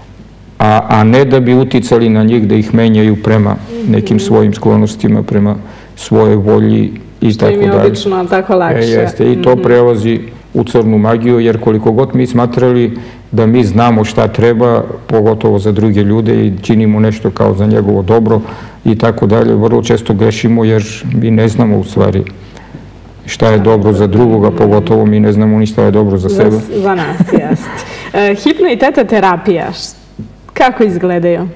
a ne da bi uticali na njih, da ih menjaju prema nekim svojim sklonostima, prema svojoj volji i tako dalje. Što im je obično tako lakše. Jeste, i to prelazi u crnu magiju, jer koliko god mi smatrali da mi znamo šta treba, pogotovo za druge ljude, i činimo nešto kao za njegovo dobro i tako dalje, vrlo često grešimo jer mi ne znamo u stvari šta je dobro za drugoga, pogotovo mi ne znamo ni šta je dobro za sebe. Za nas, jeste. Hipno i teta terapija, kako izgledaju?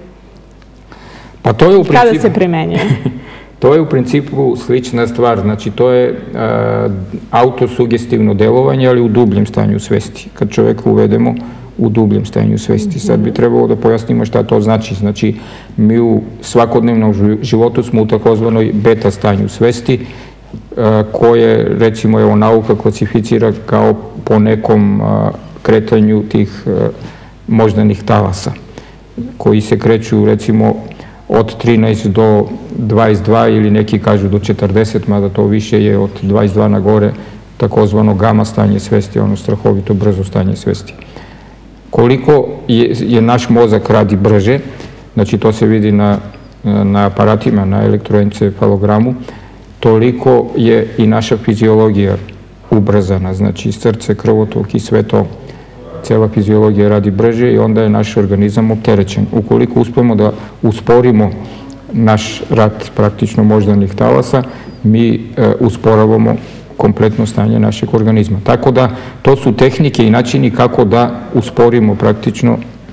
Pa to je u principu... Kada se primenjuje? To je u principu slična stvar, znači to je autosugestivno delovanje, ali u dubljem stanju svesti. Kad čovjeka uvedemo u dubljem stanju svesti. Sad bi trebalo da pojasnimo šta to znači. Znači, mi u svakodnevnom životu smo u takozvanoj beta stanju svesti, koje, recimo, evo, nauka klasificira kao po nekom kretanju tih moždanih talasa, koji se kreću, recimo, od 13 do 22 ili neki kažu do 40, mada to više je od 22 na gore, takozvano gama stanje svesti, ono strahovito brzo stanje svesti. Koliko je naš mozak radi brže, znači to se vidi na aparatima, na elektroencefalogramu, toliko je i naša fiziologija ubrzana, znači srce, krvotok i sve to, cela fiziologija radi brže i onda je naš organizam opterećen. Ukoliko uspemo da usporimo naš rad praktično moždanih talasa, mi usporavamo kompletno stanje našeg organizma. Tako da to su tehnike i načini kako da usporimo praktično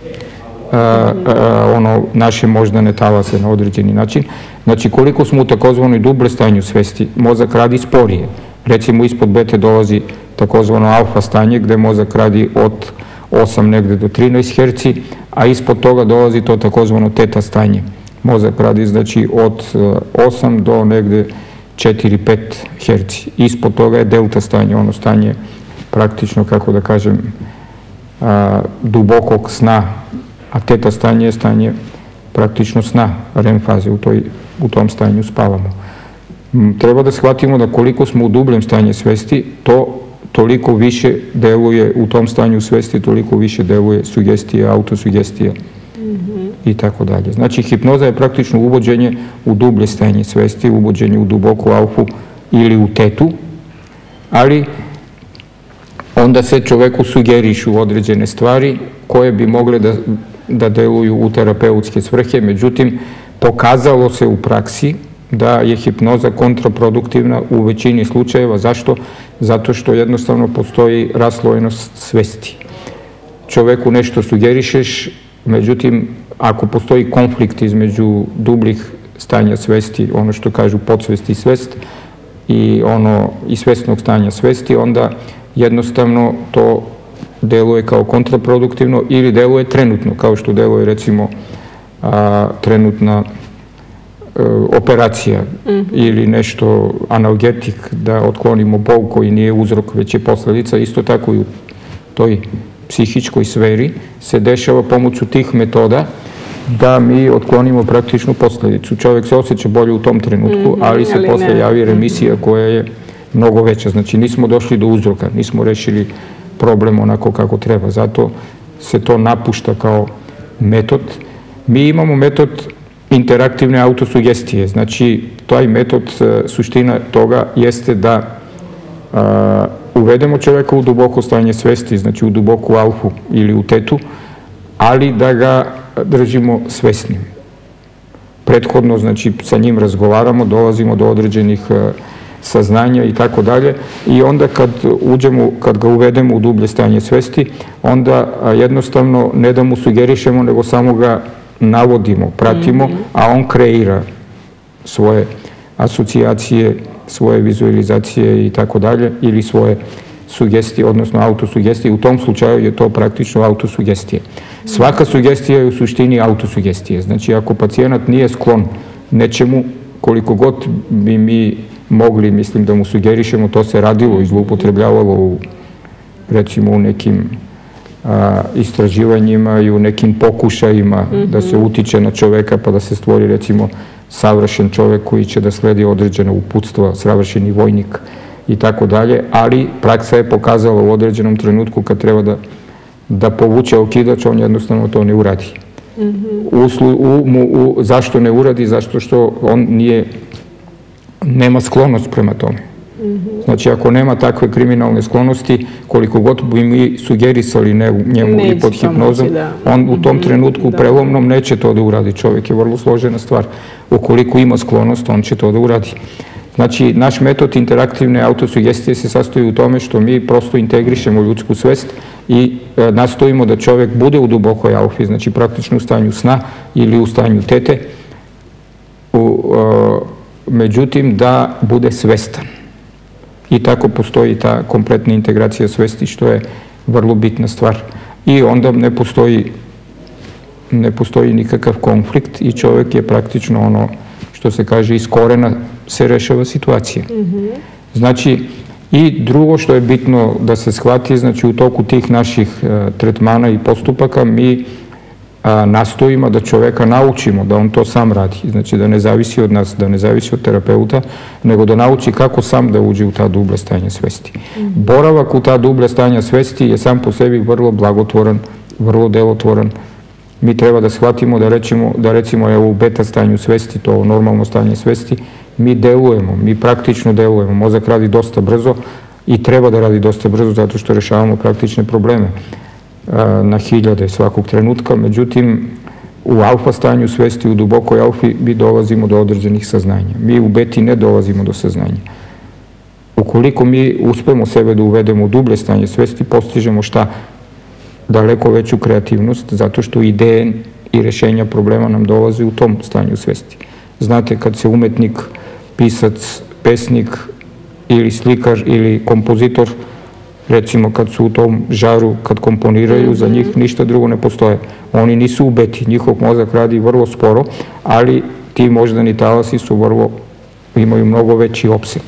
naše moždane talase na određeni način. Znači, koliko smo u takozvanoj duble stanju svesti, mozak radi sporije. Recimo, ispod bete dolazi takozvano alfa stanje, gde mozak radi od 8 negde do 13 Hz, a ispod toga dolazi to takozvano teta stanje. Mozak radi, znači, od 8 do negde 4-5 Hz. Ispod toga je delta stanje, ono stanje praktično, kako da kažem, dubokog sna, a teta stanje je stanje praktično sna, REM faze, u tom stanju spavamo. Treba da shvatimo da koliko smo u dubljem stanju svesti, to toliko više deluje u tom stanju svesti, toliko više deluje sugestija, autosugestija i tako dalje. Znači, hipnoza je praktično uvođenje u dublje stanje svesti, uvođenje u duboku alfu ili u tetu, ali onda se čoveku sugerišu određene stvari koje bi mogle da deluju u terapeutske svrhe. Međutim, pokazalo se u praksi da je hipnoza kontraproduktivna u većini slučajeva. Zašto? Zato što jednostavno postoji raslojenost svesti. Čoveku nešto sugerišeš, međutim, ako postoji konflikt između dubljih stanja svesti, ono što kažu podsvest i svest, i svesnog stanja svesti, onda jednostavno to deluje kao kontraproduktivno ili deluje trenutno, kao što deluje recimo trenutna operacija ili nešto analgetik, da otklonimo bol koji nije uzrok, već je posledica. Isto tako i u toj psihičkoj sferi se dešava pomoću tih metoda da mi otklonimo praktičnu posledicu. Čovjek se osjeća bolje u tom trenutku, ali se posle javi remisija koja je mnogo veća. Znači, nismo došli do uzroka, nismo rešili problem onako kako treba. Zato se to napušta kao metod. Mi imamo metod interaktivne autosugestije. Znači, taj metod, suština toga jeste da uvedemo čoveka u duboko stanje svesti, znači u duboku alfu ili u tetu, ali da ga držimo svesnim. Prethodno, znači, sa njim razgovaramo, dolazimo do određenih saznanja i tako dalje, i onda kad ga uvedemo u dublje stanje svesti, onda jednostavno ne da mu sugerišemo, nego samo ga navodimo, pratimo, a on kreira svoje asocijacije, svoje vizualizacije i tako dalje, ili svoje sugestije, odnosno autosugestije. U tom slučaju je to praktično autosugestija. Svaka sugestija je u suštini autosugestija. Znači, ako pacijent nije sklon nečemu, koliko god bi mi mogli, mislim, da mu sugerišemo, to se radilo i zloupotrebljavalo recimo u nekim istraživanjima i u nekim pokušajima da se utiče na čoveka pa da se stvori recimo savršen čovek koji će da sledi određena uputstva, savršeni vojnik i tako dalje, ali praksa je pokazala u određenom trenutku kad treba da povuče okidač, on jednostavno to ne uradi. Zašto ne uradi? Zašto što on nema sklonost prema tome. Znači, ako nema takve kriminalne sklonosti, koliko god bi mi sugerisali njemu i pod hipnozom, on u tom trenutku prelomnom neće to da uradi. Čovjek je vrlo složena stvar. Ukoliko ima sklonost, on će to da uradi. Znači, naš metod interaktivne autosugestije se sastoji u tome što mi prosto integrišemo ljudsku svest i nastojimo da čovjek bude u dubokoj alfi, znači praktično u stanju sna ili u stanju tete, međutim da bude svestan. I tako postoji ta kompletna integracija svesti, što je vrlo bitna stvar. I onda ne postoji nikakav konflikt i čovjek je praktično ono što se kaže iz korena se rešava situacija. Znači, i drugo što je bitno da se shvati, znači u toku tih naših tretmana i postupaka mi nastojimo da čoveka naučimo da on to sam radi. Znači da ne zavisi od nas, da ne zavisi od terapeuta, nego da nauči kako sam da uđe u ta dublja stanja svesti. Boravak u ta dublja stanja svesti je sam po sebi vrlo blagotvoran, vrlo delotvoran. Mi treba da shvatimo da recimo u beta stanju svesti, to normalno stanje svesti, mi delujemo, mi praktično delujemo. Mozak radi dosta brzo i treba da radi dosta brzo zato što rešavamo praktične probleme na hiljade svakog trenutka. Međutim, u alfa stanju svesti, u dubokoj alfi, mi dolazimo do određenih saznanja. Mi u beti ne dolazimo do saznanja. Ukoliko mi uspemo sebe da uvedemo u dublje stanje svesti, postižemo šta? Daleko veću kreativnost, zato što ideje i rešenja problema nam dolaze u tom stanju svesti. Znate, kad se umetnik, pisac, pesnik ili slikar ili kompozitor, recimo kad su u tom žaru, kad komponiraju, za njih ništa drugo ne postoje. Oni nisu u beti, njihov mozak radi vrlo sporo, ali ti moždani talasi imaju mnogo veći opseg.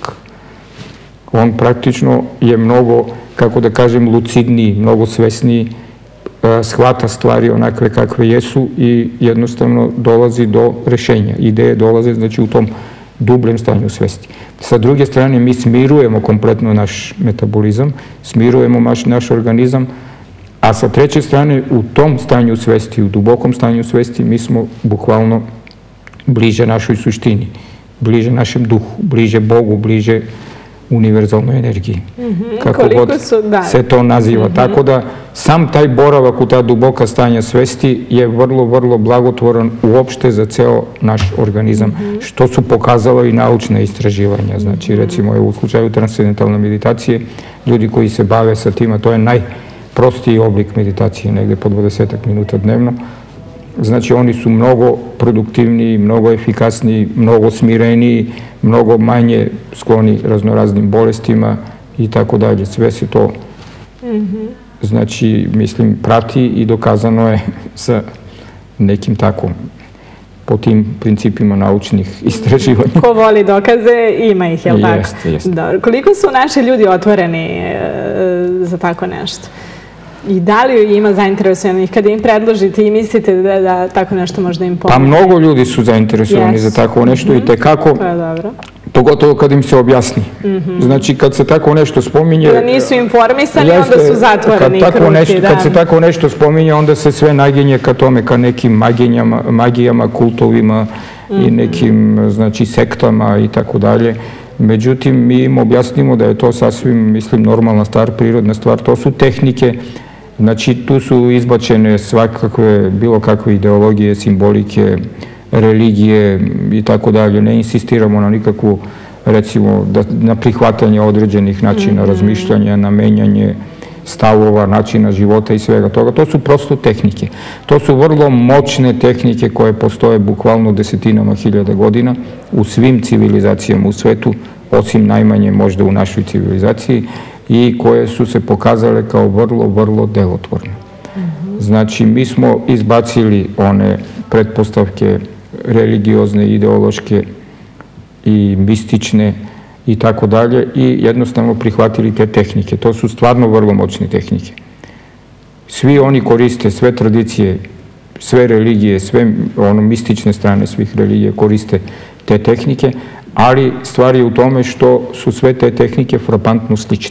On praktično je mnogo, kako da kažem, lucidniji, mnogo svesniji shvata stvari onakve kakve jesu i jednostavno dolazi do rešenja. Ideje dolaze, znači, u tom dubljem stanju svesti. Sa druge strane, mi smirujemo kompletno naš metabolizam, smirujemo naš organizam, a sa treće strane, u tom stanju svesti, u dubokom stanju svesti, mi smo bukvalno bliže našoj suštini, bliže našem duhu, bliže Bogu, bliže univerzalnoj energiji. Kako god se to naziva. Tako da sam taj boravak u ta duboka stanja svesti je vrlo, vrlo blagotvoran uopšte za ceo naš organizam, što su pokazala i naučne istraživanja. Znači, recimo, u slučaju transcendentalne meditacije, ljudi koji se bave sa tima, to je najprostiji oblik meditacije, negde po 20 minuta dnevno. Znači, oni su mnogo produktivniji, mnogo efikasniji, mnogo smireniji, mnogo manje skloni raznoraznim bolestima i tako dalje. Sve se to, znači, mislim, prati i dokazano je sa nekim tako, po tim principima naučnih istraživanja. Ko voli dokaze, ima ih, je li tako? Jeste, jeste. Dobro. Koliko su naši ljudi otvoreni za tako nešto? I da li ima zainteresovanih kada im predložite i mislite da tako nešto možda im pomoći? Pa mnogo ljudi su zainteresovani za tako nešto i tekako, pogotovo kad im se objasni. Znači, kad se tako nešto spominje... Da nisu informisani, onda su zatvoreni kruti. Kad se tako nešto spominje, onda se sve naginje ka tome, ka nekim magijama, kultovima i nekim, znači, sektama i tako dalje. Međutim, mi im objasnimo da je to sasvim, mislim, normalna stvar, prirodna stvar. To su tehnike. Znači, tu su izbačene svakakve, bilo kakve ideologije, simbolike, religije i tako dalje. Ne insistiramo na nikakvu, recimo, na prihvatanje određenih načina razmišljanja, na menjanje stavova, načina života i svega toga. To su prosto tehnike. To su vrlo moćne tehnike koje postoje bukvalno desetinama hiljada godina u svim civilizacijama u svetu, osim najmanje možda u našoj civilizaciji, i koje su se pokazale kao vrlo, vrlo delotvorne. Znači, mi smo izbacili one pretpostavke religiozne, ideološke i mistične i tako dalje i jednostavno prihvatili te tehnike. To su stvarno vrlo moćne tehnike. Svi oni koriste, sve tradicije, sve religije, sve mistične strane svih religija koriste te tehnike, ali stvar je u tome što su sve te tehnike frapantno slične.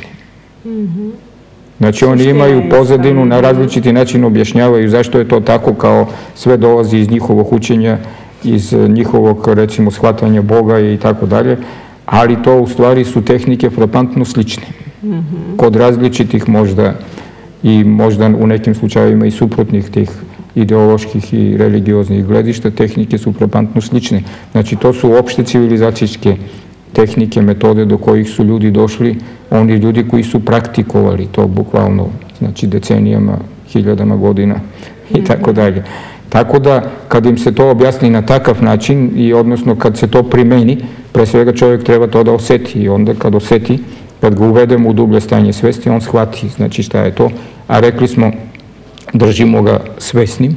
Znači, oni imaju pozadinu, na različiti način objašnjavaju zašto je to tako, kao sve dolazi iz njihovog učenja, iz njihovog, recimo, shvatanja Boga i tako dalje, ali to u stvari su tehnike frapantno slične. Kod različitih možda i možda u nekim slučajevima i suprotnih tih ideoloških i religioznih gledišta, tehnike su frapantno slične. Znači, to su opšte civilizacijske tehnike, metode do kojih su ljudi došli, oni ljudi koji su praktikovali to bukvalno, znači decenijama, hiljadama godina i tako dalje. Tako da, kad im se to objasni na takav način i odnosno kad se to primeni, pre svega čovjek treba to da oseti i onda kad oseti, kad ga uvedemo u dublje stanje svesti, on shvati, znači šta je to, a rekli smo, držimo ga svesnim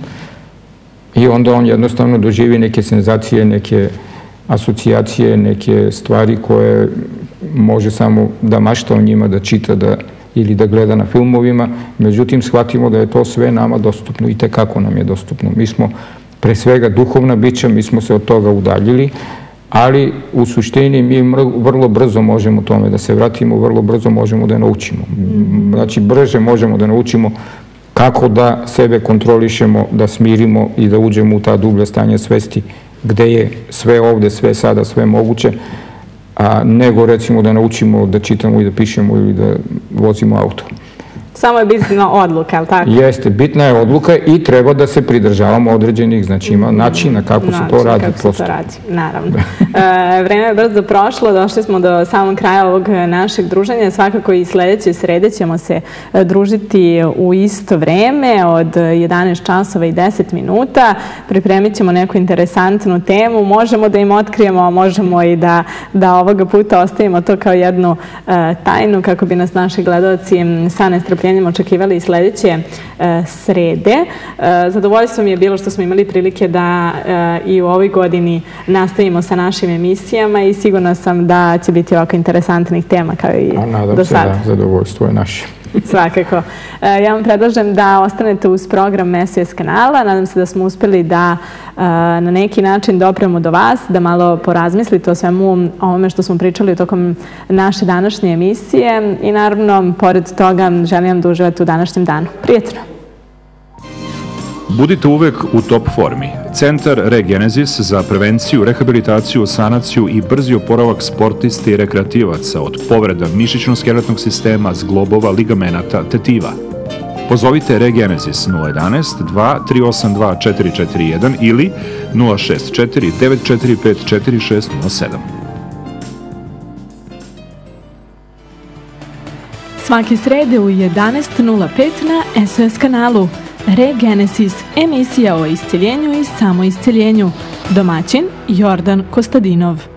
i onda on jednostavno doživi neke senzacije, neke asocijacije, neke stvari koje može samo da mašta o njima, da čita ili da gleda na filmovima. Međutim, shvatimo da je to sve nama dostupno i tekako nam je dostupno. Mi smo pre svega duhovna bića, mi smo se od toga udaljili, ali u suštini mi vrlo brzo možemo tome da se vratimo, vrlo brzo možemo da naučimo. Znači, brže možemo da naučimo kako da sebe kontrolišemo, da smirimo i da uđemo u ta dublja stanja svesti gde je sve ovde, sve sada, sve moguće, nego recimo da naučimo da čitamo i da pišemo ili da vozimo auto. Samo je bitna odluka, ali tako? Jeste, bitna je odluka i treba da se pridržavamo određenih, znači ima načina kako se to radi. Kako se to radi, naravno. Vreme je brzo prošlo, došli smo do samog kraja ovog našeg druženja. Svakako i sledeće srede ćemo se družiti u isto vreme od 11 časova i 10 minuta. Pripremit ćemo neku interesantnu temu. Možemo da im otkrijemo, a možemo i da ovoga puta ostavimo to kao jednu tajnu kako bi nas naši gledalci sa nestrpljenjem očekivali i sledeće srede. Zadovoljstvo mi je bilo što smo imali prilike da i u ovoj godini nastavimo sa našim emisijama i sigurna sam da će biti ovako interesantnih tema kao i do sada. Nadam se da zadovoljstvo je naše. Svakako. Ja vam predlažem da ostanete uz program SOS kanala. Nadam se da smo uspeli da na neki način dopremo do vas, da malo porazmislite o svemu ovome što smo pričali tokom naše današnje emisije i naravno, pored toga, želim vam da uživate u današnjem danu. Prijetno! Budite uvek u top formi. Centar Regenesis za prevenciju, rehabilitaciju, sanaciju i brzi oporavak sportista i rekreativaca od povreda mišićno-skeletnog sistema, zglobova, ligamenata, tetiva. Pozovite Regenesis 011 2 382 441 ili 064 945 4607. Svake srede u 11:05 na SOS kanalu. Regenesis, emisija o isceljenju i samoisceljenju. Domaćin Jordan Kostadinov.